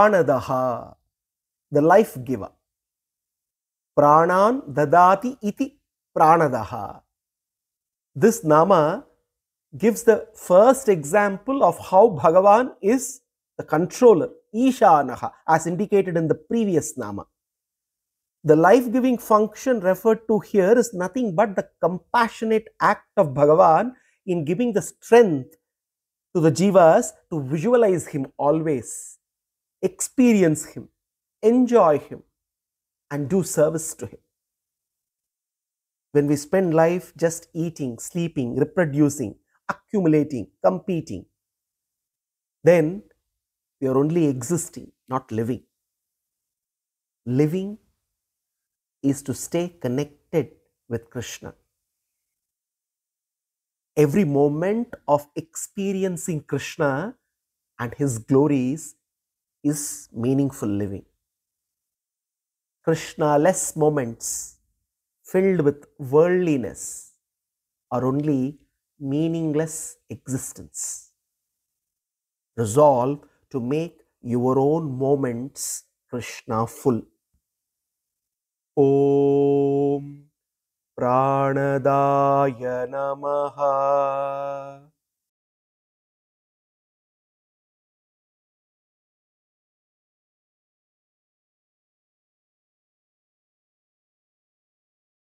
Pranadaha, the life giver. Pranan dadati iti Pranadaha. This nama gives the first example of how Bhagavan is the controller, Ishanaha, as indicated in the previous nama. The life-giving function referred to here is nothing but the compassionate act of Bhagavan in giving the strength to the jivas to visualize him always, experience him, enjoy him, and do service to him. When we spend life just eating, sleeping, reproducing, accumulating, competing, then we are only existing, not living. Living is to stay connected with Krishna. Every moment of experiencing Krishna and his glories is meaningful living. Krishna-less moments filled with worldliness are only meaningless existence. Resolve to make your own moments Krishna-full. Om Pranadaya Namaha.